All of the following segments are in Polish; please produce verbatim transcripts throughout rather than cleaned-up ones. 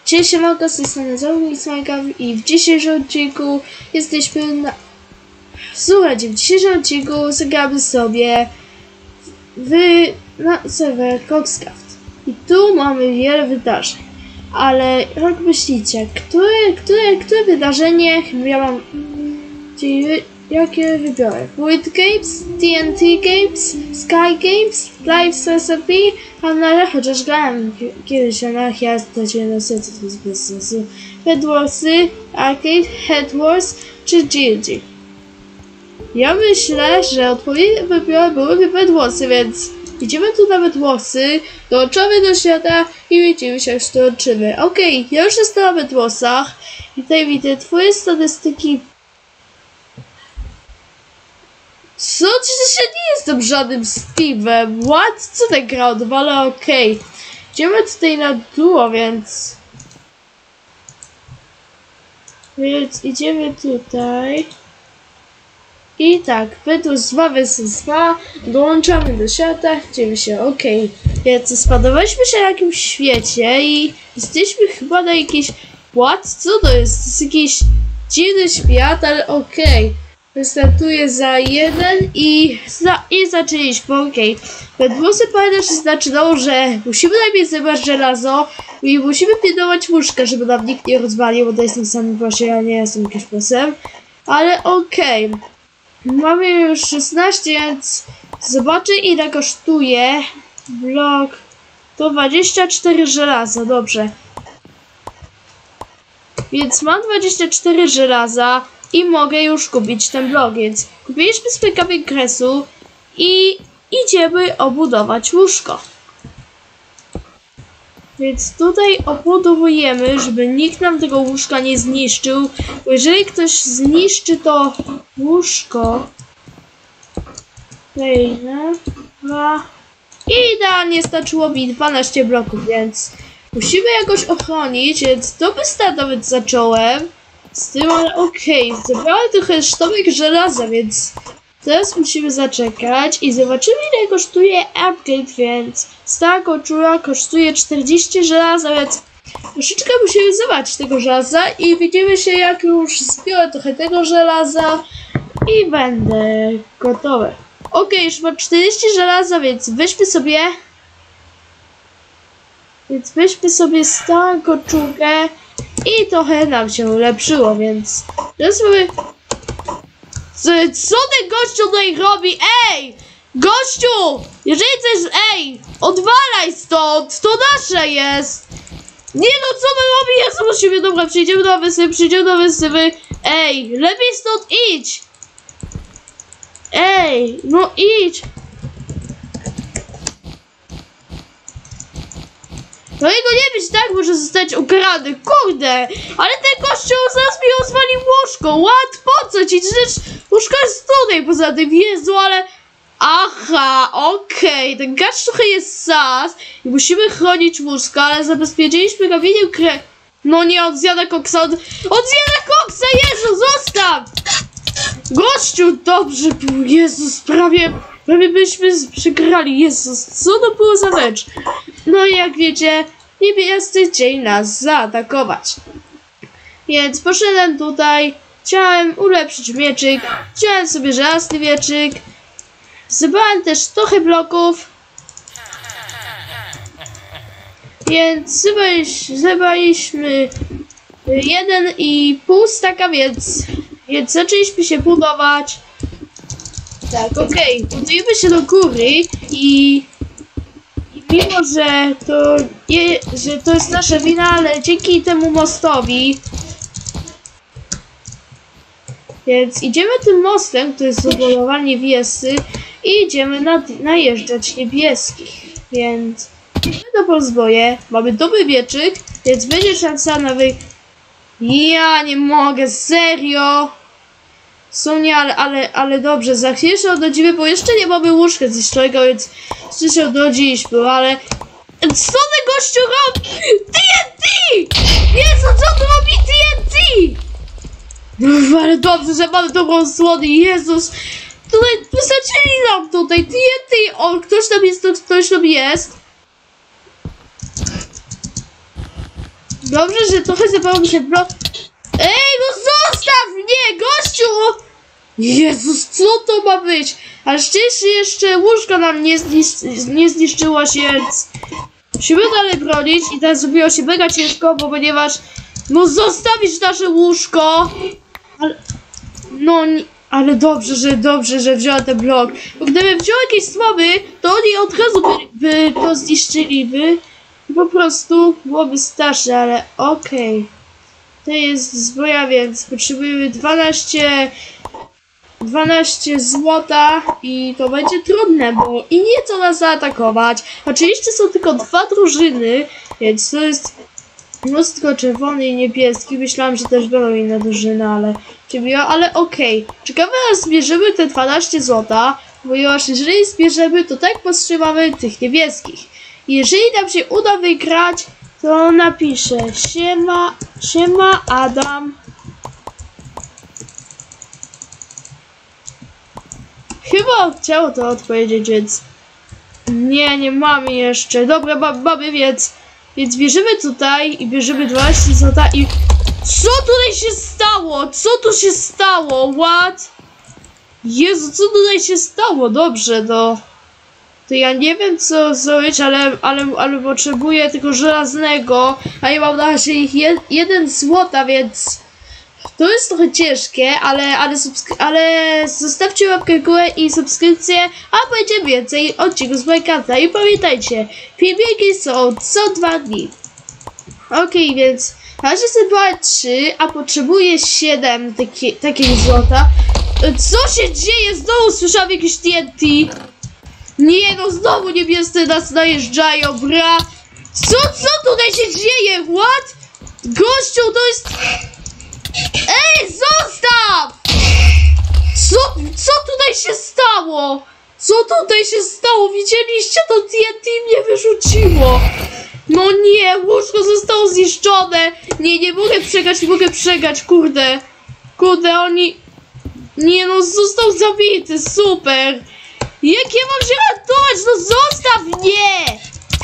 Cześć, siemanko, z tej strony Zombie i w dzisiejszym odcinku jesteśmy na... Słuchajcie, w dzisiejszym odcinku zagramy sobie w... na serwer Coxcraft. I tu mamy wiele wydarzeń. Ale jak myślicie, które, które, które wydarzenie ja mam... Czyli jakie wybiorę? Void Games, T N T Games, Sky Games, Live S R P, Anarchia, chociaż grałem kiedyś Anarchia, straciłem na serce, to jest bez sensu. Bedwarsy, Arcade, Head Wars czy G L G. Ja myślę, że odpowiednie wybory byłyby Bedwarsy, więc idziemy tu na Bedwarsy, dołączamy do świata i widzimy się, jak to dołączymy. Okej, okay, ja już jestem na Bedwarsach i tutaj widzę twoje statystyki. Co? Przecież ja nie jestem żadnym Steve'em. What? Co ten gra odwala? Okej. Okay. Idziemy tutaj na duo, więc... Więc idziemy tutaj. I tak, Bedwars dwa versus dwa. Dołączamy do świata. Idziemy się, okej. Okay. Więc spadowaliśmy się na jakimś świecie i jesteśmy chyba na jakiś... What? Co to jest? To jest jakiś dziwny świat, ale okej. Okay. Wystartuję za jeden i, za, i zaczęliśmy, okej. Okay. Bedwarsy pamiętasz, znaczyło, że musimy najpierw zebrać żelazo i musimy pilnować łóżka, żeby nam nikt nie rozwalił, bo to jest ten sam właśnie, ja nie jestem jakimś posem. Ale okej. Okay. Mamy już szesnaście, więc zobaczę, ile kosztuje blok. To dwadzieścia cztery żelaza, dobrze. Więc mam dwadzieścia cztery żelaza. I mogę już kupić ten blok, więc kupiliśmy z P kresu i idziemy obudować łóżko. Więc tutaj obudowujemy, żeby nikt nam tego łóżka nie zniszczył, bo jeżeli ktoś zniszczy to łóżko... Jedna, dwa... I idealnie starczyło mi dwanaście bloków, więc musimy jakoś ochronić, więc to wystartować zacząłem. Z tym, ale okej, okay. Zebrałem trochę sztabek żelaza, więc teraz musimy zaczekać i zobaczymy, ile kosztuje upgrade, więc stara koczura kosztuje czterdzieści żelaza, więc troszeczkę musimy zobaczyć tego żelaza i widzimy się, jak już zbiorę trochę tego żelaza i będę gotowy. Okej, okay, już mam czterdzieści żelaza, więc weźmy sobie więc weźmy sobie starą koczurkę. I trochę nam się ulepszyło, więc teraz mamy... Co, co ten gościu tutaj robi? Ej! Gościu! Jeżeli chcesz... Ej! Odwalaj stąd! To nasze jest! Nie no, co my robi? Jezu, musimy... Dobra, przyjdziemy do wysypy, przyjdziemy do wysypy. Ej! Lepiej stąd idź! Ej! No idź! No jego nie być, tak może zostać ukradny, kurde! Ale ten kościół zaraz mi rozwalił łóżko, what? Po co ci? Przecież łóżko jest tutaj poza tym, Jezu, ale... Aha, okej, okay. Ten gacz trochę jest sas i musimy chronić łóżko, ale zabezpieczyliśmy go winiem kre... No nie, on zjada koksa, on... on zjada koksa, Jezu, zostaw! Gościu, dobrze był, Jezus, prawie... Prawie byśmy przegrali, Jezus, co to było za mecz? No i jak wiecie, niebiescy chcieli nas zaatakować. Więc poszedłem tutaj, chciałem ulepszyć mieczyk, chciałem sobie żelazny mieczyk. Zebrałem też trochę bloków. Więc zebraliśmy jeden i pół staka, więc, więc zaczęliśmy się budować. Tak, okej, okay. Budujemy się do góry i, i mimo, że to, je, że to jest nasza wina, ale dzięki temu mostowi, więc idziemy tym mostem, który jest zbudowany niebiescy i idziemy nad, najeżdżać niebieskich, więc idziemy do pozboje, mamy dobry wieczyk, więc będzie szansa na wy... Ja nie mogę, serio! Są nie, ale, ale, ale dobrze, za chwilę się odrodzimy, bo jeszcze nie mamy łóżka zniszczonego, więc jeszcze się odrodziliśmy, ale... Co ten gościu robi? T N T! Jezu, co tu robi T N T? Uff, ale dobrze, że mamy dobrą słonę, Jezus! Tutaj wystarczyli nam tutaj, T N T! O, ktoś tam jest, ktoś tam jest. Dobrze, że trochę zabało mi się blok. Ej, no zostaw mnie, gościu! Jezus, co to ma być? A szczęście jeszcze łóżko nam nie, znisz nie zniszczyło się, więc musimy dalej bronić i teraz zrobiło się mega ciężko, bo ponieważ no zostawić nasze łóżko. Ale, no, nie, ale dobrze, że dobrze, że wziąłem ten blok. Bo gdybym wziął jakieś słaby, to oni od razu by, by to zniszczyliby. I po prostu byłoby straszne, ale okej. Okay. To jest zbroja, więc potrzebujemy dwanaście, dwanaście złota i to będzie trudne, bo i nie co nas zaatakować. Oczywiście są tylko dwa drużyny, więc to jest mnóstwo czerwony i niebieski. Myślałam, że też będą inne drużyny, ale ciebie, ale okej. Okay. Ciekawe, aż zbierzemy te dwanaście złota, ponieważ jeżeli zbierzemy, to tak powstrzymamy tych niebieskich. Jeżeli nam się uda wygrać, to napiszę siema, siema Adam. Chyba chciało to odpowiedzieć, więc nie, nie mamy jeszcze. Dobra, mamy, więc więc bierzemy tutaj i bierzemy dwanaście złota i co tutaj się stało? Co tu się stało? What? Jezu, co tutaj się stało? Dobrze, no. To ja nie wiem co zrobić, ale, ale, ale potrzebuję tylko żelaznego, a ja mam na razie ich jed, jeden złota, więc to jest trochę ciężkie, ale, ale, ale zostawcie łapkę w górę i subskrypcję, a będzie więcej odcinków z Minecrafta. I pamiętajcie, filmiki są co dwa dni. Okej, okay, więc na razie zebrałem trzy, a potrzebuję siedem taki, takiego złota. Co się dzieje? Znowu słyszałem jakieś T N T. Nie no, znowu niebiescy nas najeżdżają, bra! Co, co tutaj się dzieje? What? Gościu, to jest... Ej, zostaw! Co, co tutaj się stało? Co tutaj się stało? Widzieliście? To T N T mnie wyrzuciło. No nie, łóżko zostało zniszczone. Nie, nie mogę przegrać, nie mogę przegrać, kurde. Kurde, oni... Nie no, został zabity, super. Jak ja mam się ratować? No zostaw mnie!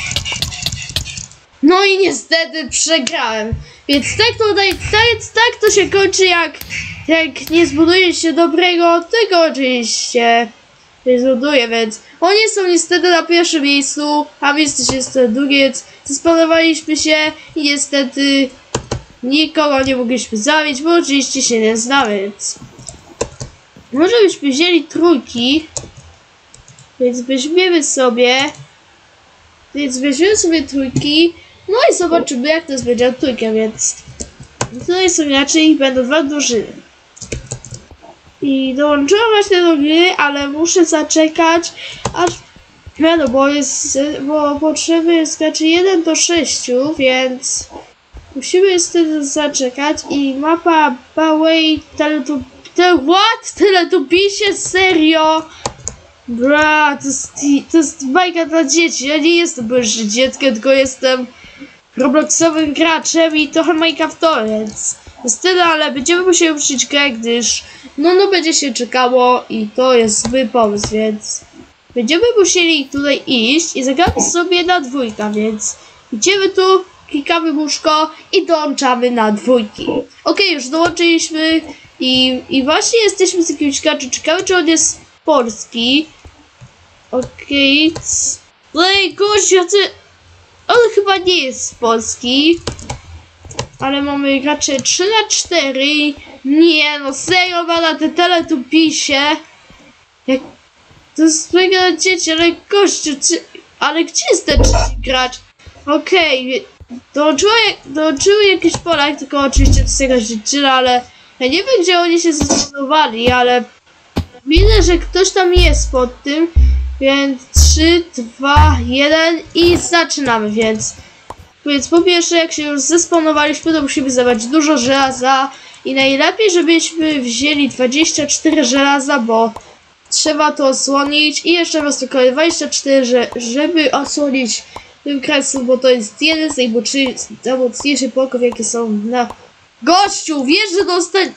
No i niestety przegrałem. Więc tak to, tak, tak to się kończy, jak, jak nie zbuduje się dobrego, tego oczywiście nie zbuduje, więc oni są niestety na pierwszym miejscu, a my jesteśmy niestety drugi, więc zespanowaliśmy się i niestety nikogo nie mogliśmy zabić, bo oczywiście się nie znamy, więc może byśmy wzięli trójki. Więc weźmiemy sobie, więc weźmiemy sobie trójki, no i zobaczymy jak to będzie trójkę, więc tutaj są inaczej, będą dwa drużyny. I dołączyłam właśnie do gry, ale muszę zaczekać, aż, no bo jest, bo potrzeby jest znaczy jeden do sześciu, więc musimy niestety zaczekać i mapa Baway, Teletubisie, te what? Teletubisie, serio? Bra, to jest, to jest bajka dla dzieci. Ja nie jestem bożym dzieckiem, tylko jestem robloxowym graczem i trochę Minecraftowym, więc niestety, ale będziemy musieli uczyć grę, gdyż no no będzie się czekało i to jest zły pomysł, więc będziemy musieli tutaj iść i zagramy sobie na dwójkę, więc idziemy tu, klikamy łóżko i dołączamy na dwójki. Okej, okay, już dołączyliśmy i, i właśnie jesteśmy z jakimś graczem, ciekawe czy on jest polski. Okej. Okay. Ej, gość, on chyba nie jest z Polski. Ale mamy raczej trzy na cztery. Nie no, serio ma na te Teletubisie. Jak... To jest mega na dzieci, ale gościu, czy... ale gdzie jest ten trzeci gracz? Okej. Okay. Dołączyły, dołączyły jakiś Polak, tylko oczywiście to jest jakaś dziewczyna, ale ja nie wiem gdzie oni się zastosowali, ale widzę, że ktoś tam jest pod tym, więc trzy, dwa, jeden i zaczynamy, więc więc po pierwsze jak się już zespawnowaliśmy, to musimy zabrać dużo żelaza i najlepiej żebyśmy wzięli dwadzieścia cztery żelaza, bo trzeba to osłonić i jeszcze raz tylko dwadzieścia cztery, żeby osłonić tym kresem, bo to jest jeden z najmocniejszych bloków jakie są na... Gościu, wiesz, że dostań...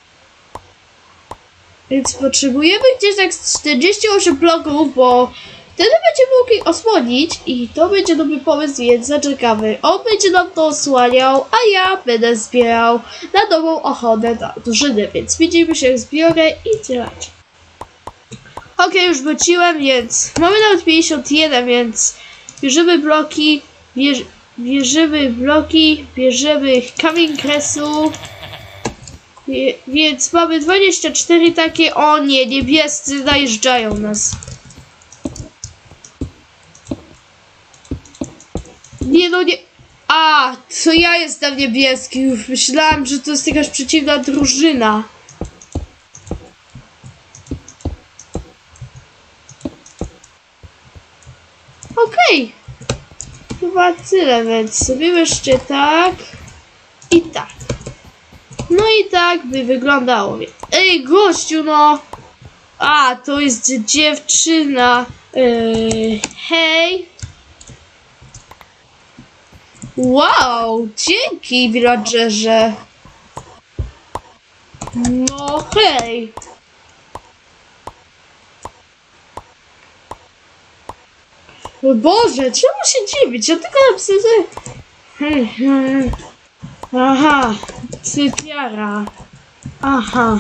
Więc potrzebujemy gdzieś tak czterdzieści osiem bloków, bo Wtedy będziemy mogli osłonić i to będzie dobry pomysł, więc zaczekamy. On będzie nam to osłaniał, a ja będę zbierał na nową ochotę na drużynę, więc widzimy się, jak zbiorę i działać. Ok, już wróciłem, więc mamy nawet pięćdziesiąt jeden, więc bierzemy bloki, bierz, bierzemy bloki, bierzemy kamień kresu, wie, więc mamy dwadzieścia cztery takie. O nie, niebiescy najeżdżają nas. Nie no nie... A, to ja jestem niebieski, już myślałem, że to jest jakaś przeciwna drużyna. Okej. Okay. Chyba tyle, więc zrobimy jeszcze tak i tak. No i tak by wyglądało. Ej, gościu, no! A, to jest dziewczyna. Yy, hej! Wow, dzięki, villagerze. No hej. O Boże, czemu się dziwić? Ja tylko napisałem, że... Hmm, hmm. Aha, cyfiara. Aha.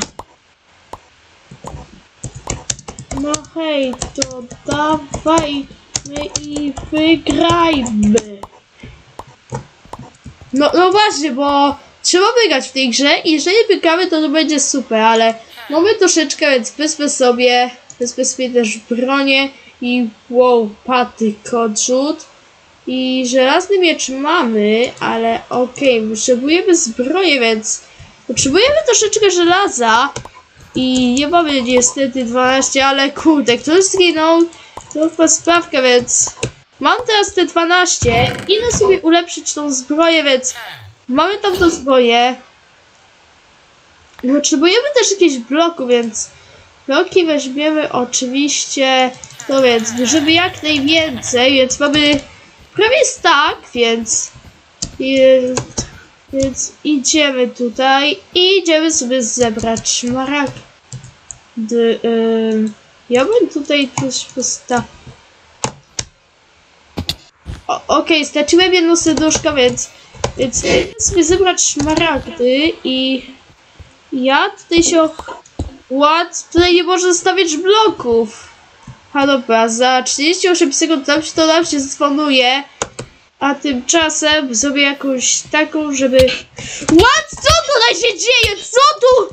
No hej, to dawajmy i wygrajmy. No, no właśnie, bo trzeba wygrać w tej grze i jeżeli wygramy, to to będzie super, ale mamy troszeczkę, więc wezmę sobie, wezmę sobie też bronię i wow, patyk, odrzut i żelazny miecz mamy, ale okej, okay, potrzebujemy zbroję, więc potrzebujemy troszeczkę żelaza i nie mamy niestety dwanaście, ale kurde, kto zginął, to chyba sprawka, więc... Mam teraz te dwanaście, idę sobie ulepszyć tą zbroję, więc mamy tam tą zbroję. Potrzebujemy też jakieś bloku, więc bloki weźmiemy oczywiście, no więc bierzemy jak najwięcej, więc mamy prawie stack, więc, więc idziemy tutaj i idziemy sobie zebrać szmaragdy. Yy, ja bym tutaj coś postawił. Okej, okay, straciłem jedno serduszko, więc, więc idę sobie zebrać szmaragdy i ja tutaj się... What? Tutaj nie można stawiać bloków. A dobra, za trzydzieści osiem sekund nam się to nam się zfonuje, a tymczasem zrobię jakąś taką, żeby... What? Co tutaj się dzieje? Co tu?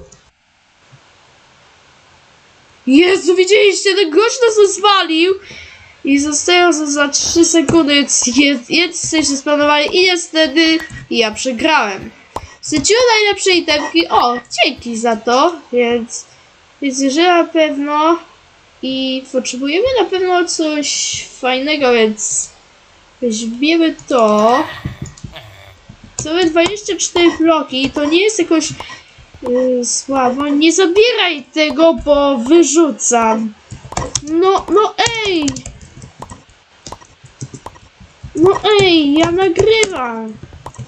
Jezu, widzieliście, ten gość nas rozwalił. I zostają za trzy sekundy, więc jesteście splanowani i niestety ja przegrałem. Straciłem najlepsze itemki, o, dzięki za to, więc, więc jeżeli na pewno i potrzebujemy na pewno coś fajnego, więc weźmiemy to. Mamy dwadzieścia cztery bloki, to nie jest jakoś yy, słabo, nie zabieraj tego, bo wyrzucam. No, no ej! No ej, ja nagrywam.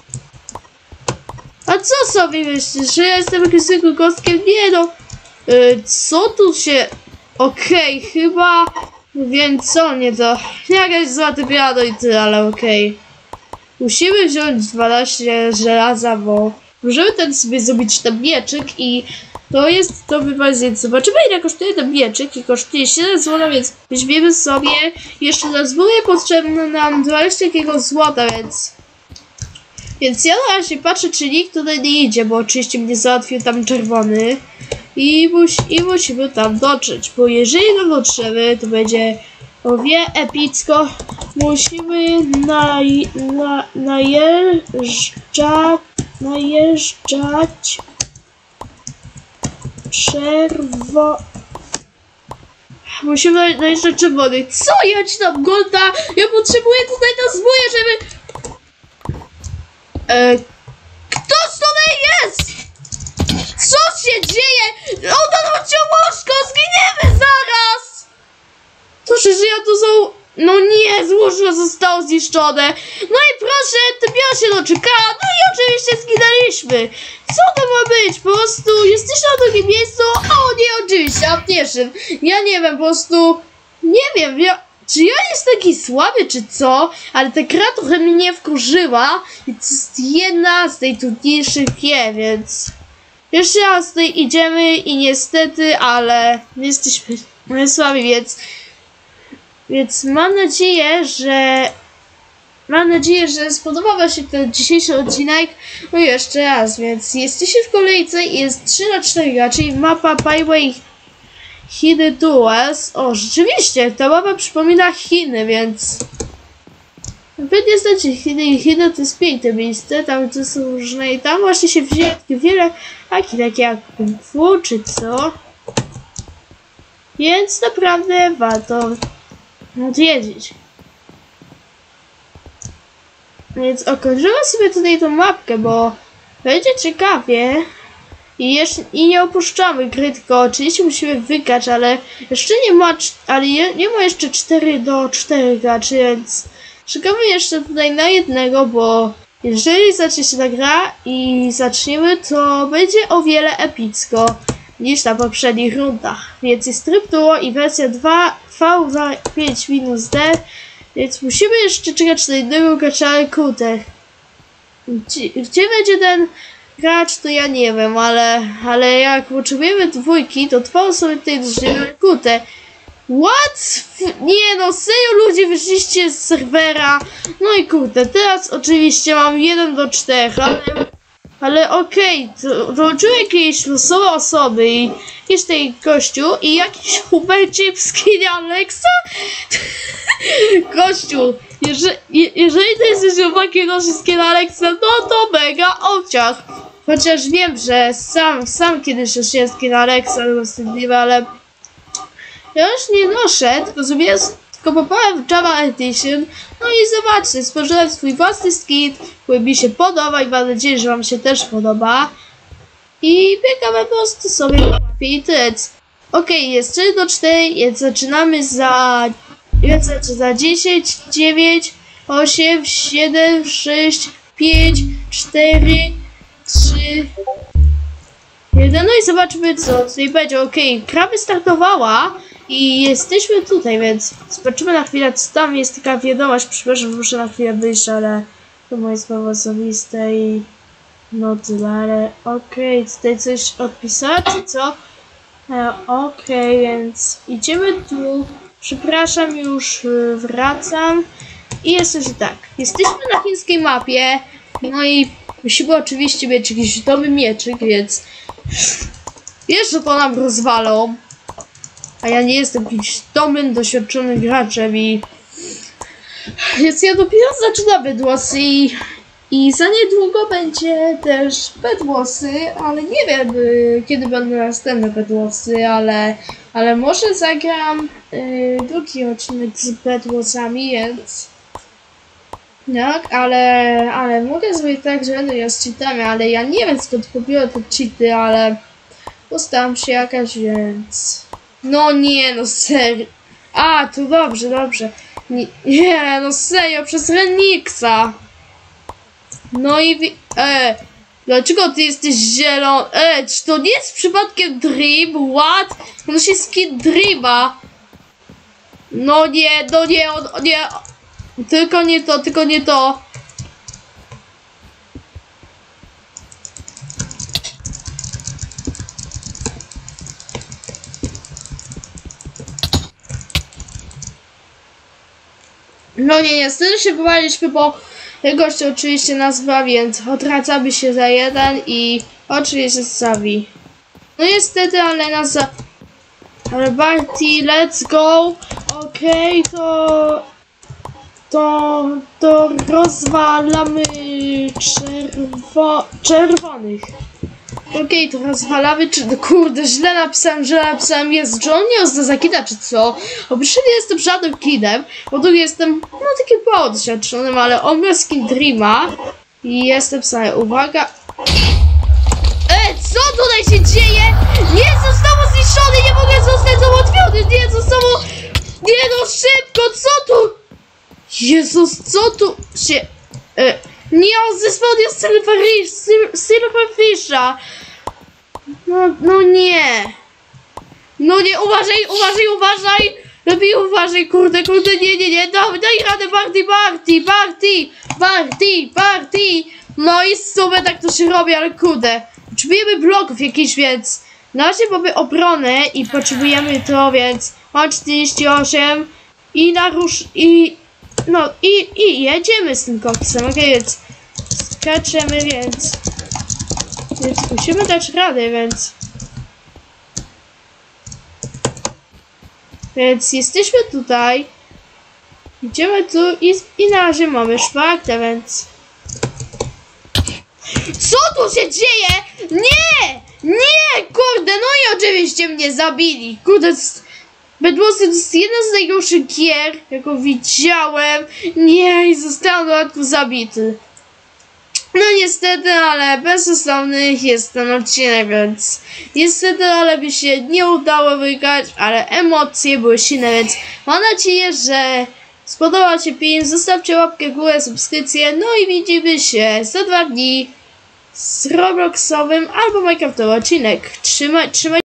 A co sobie myślisz, że ja jestem jakimś zwykłym kostkiem? Nie no. Yy, co tu się... Okej, okay, chyba... Wiem co, nie to... Jakaś złoty piano i tyle, ale okej. Okay. Musimy wziąć dwanaście żelaza, bo... Możemy ten sobie zrobić ten mieczyk i... To jest dobry pomysł, więc zobaczymy ile kosztuje ten mieczyk i kosztuje siedem złota, więc weźmiemy sobie jeszcze na zbroję potrzebne nam dwadzieścia takiego złota, więc... Więc ja na razie patrzę, czy nikt tutaj nie idzie, bo oczywiście mnie załatwił tam czerwony i, mus i musimy tam dotrzeć, bo jeżeli tam dotrzemy, to będzie o wie epicko. Musimy naj, na, najeżdżać, najeżdżać czerwo... Musimy najeżdżać czerwony. Co? Ja ci tam golda? Ja potrzebuję tutaj na zbóję, żeby... E, kto z tobą jest? Co się dzieje? Odwróćcie łóżko, zginiemy zaraz! To że ja tu są... No nie, łóżko zostało zniszczone. No i proszę, dopiero się doczekała. No i oczywiście zginęliśmy. Co to ma być? Po prostu jesteśmy na takim miejscu. O nie, oczywiście, apteczny. Ja nie wiem, po prostu... Nie wiem, ja... Czy ja jestem taki słaby, czy co? Ale ta gra trochę mnie wkurzyła i to jest jedna z najtrudniejszych gier, więc jeszcze raz tutaj idziemy i niestety, ale nie jesteśmy słabi, więc więc mam nadzieję, że mam nadzieję, że spodobał wam się ten dzisiejszy odcinek. No i jeszcze raz, więc jesteście w kolejce i jest trzy na cztery, czyli mapa Byway Chiny Duels. O, rzeczywiście, ta mapa przypomina Chiny, więc pewnie znacie Chiny i Chiny to jest piękne miejsce, tam to są różne i tam właśnie się wzięło wiele taki takie jak kung fu czy co. Więc naprawdę warto odwiedzić. Więc okończymy sobie tutaj tą mapkę, bo będzie ciekawie. I, jeszcze, I nie opuszczamy gry, tylko oczywiście musimy wygrać, ale jeszcze nie ma, ale je, nie ma jeszcze cztery do czterech graczy, więc czekamy jeszcze tutaj na jednego, bo jeżeli zacznie się ta gra i zaczniemy, to będzie o wiele epicko niż na poprzednich rundach. Więc jest tryb duo i wersja dwa V pięć minus D, więc musimy jeszcze czekać na jednego gracza, ale kurde. Gdzie, gdzie będzie ten gracz, to ja nie wiem, ale, ale jak potrzebujemy dwójki, to dwa osoby tutaj dożyjemy kurde. What? Nie no, serio ludzie wyszliście z serwera. No i kurde, teraz oczywiście mam jeden do czterech, ale, ale okej, okay, dołączyły jakieś losowe osoby i jakiś tej gościu i jakiś Hubercik z Kina Alexa. Gościu, jeżeli, jeżeli to jesteś chłopaki nosi z Kina Alexa, no to mega obciach. Chociaż wiem, że sam, sam kiedyś nosiłem z Kina Alexa, ale ja już nie noszę, tylko zrobiłem, tylko popałem w Java Edition. No i zobaczcie, stworzyłem swój własny skin, który mi się podoba i mam nadzieję, że wam się też podoba. I biegamy po prostu sobie na mapie i tyle. Okej, okay, jest trzy do czterech, więc zaczynamy za, za dziesięć, dziewięć, osiem, siedem, sześć, pięć, cztery, trzy, jeden. No i zobaczmy, co tutaj będzie. Okej, okay, gra wystartowała i jesteśmy tutaj, więc zobaczymy na chwilę, co tam jest. Taka wiadomość, przepraszam, muszę na chwilę wyjść, ale to moje słowo osobiste i no tyle, ale okej, okay, tutaj coś odpisać, czy co? E, okej, okay, więc idziemy tu. Przepraszam, już y, wracam. I jest coś tak. Jesteśmy na chińskiej mapie. No i musimy oczywiście mieć jakiś domy mieczyk, więc jeszcze to nam rozwalą. A ja nie jestem jakimś dobrym, doświadczonym graczem i więc ja dopiero zaczynam Bedwasy i, i za niedługo będzie też Bedwasy, ale nie wiem y, kiedy będą następne Bedwasy, ale, ale może zagram y, drugi odcinek z Bedwasami, więc tak, ale, ale mogę zrobić tak, że będę ja z cheatami, ale ja nie wiem skąd kupiłem te cheaty, ale postaram się jakaś, więc no nie, no serio. A, to dobrze, dobrze. Nie, nie no serio, przez Renixa. No i wi e, dlaczego ty jesteś zielony? E, czy to nie jest przypadkiem Dream? What? To się skin Dreama. No nie, no nie, on, nie. Tylko nie to, tylko nie to. No nie, niestety się powaliśmy, bo gość oczywiście nazwa, więc odradzamy się za jeden i oczywiście Savi. No niestety, ale nas za... Ale Barty, let's go. Okej, okay, to... To... To rozwalamy czerwo... czerwonych. Okej, okay, to rozwalamy, czy... No kurde, źle napisałem, źle napisałem, jest, że on nie jest za kida, czy co? Oczywiście nie jestem żadnym kidem, bo tu jestem, no takim mało doświadczonym, ale on miał skin Dreama i jestem sobie, uwaga. E, co tutaj się dzieje? Nie, zostało zniszczony, nie mogę zostać załatwiony, nie, zostało... Nie no, szybko, co tu? Jezus, co tu się... E, nie, on zesłał mnie Silverfisha. No, no nie. No nie, uważaj, uważaj, uważaj. Lepiej uważaj, kurde, kurde, nie, nie, nie, daj, daj radę, Barty, Barty, Barty, Barty, Barty. No i super, tak to się robi, ale kurde. Potrzebujemy bloków jakichś, więc na razie mamy obronę i potrzebujemy to, więc mam czterdzieści osiem i narusz, i, no, i, i jedziemy z tym koksem, okej, okay, więc skaczemy, więc, więc musimy dać radę, więc, więc jesteśmy tutaj, idziemy tu i, i na razie mamy czwarte, więc, co tu się dzieje? Nie! Nie! Kurde, no i oczywiście mnie zabili. Kurde, Bedwars to jest jedna z najgorszych gier, jaką widziałem. Nie, i zostałem w dodatku zabity. No niestety, ale bezsensowny jest ten odcinek, więc niestety, ale by się nie udało wygrać, ale emocje były silne, więc mam nadzieję, że spodobał się film. Zostawcie łapkę w górę, subskrypcję, no i widzimy się za dwa dni z Robloxowym albo Minecraftowym odcinek. Trzymaj, trzymaj.